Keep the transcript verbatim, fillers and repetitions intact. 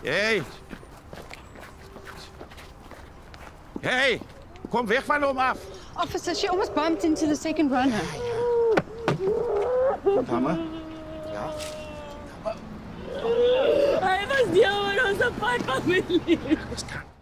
Hey. Hey, kom weg van hom af. Officer, she almost bumped into the second runner. Mama? Ja? Hij was deel van onze pad, familie. Rustig aan.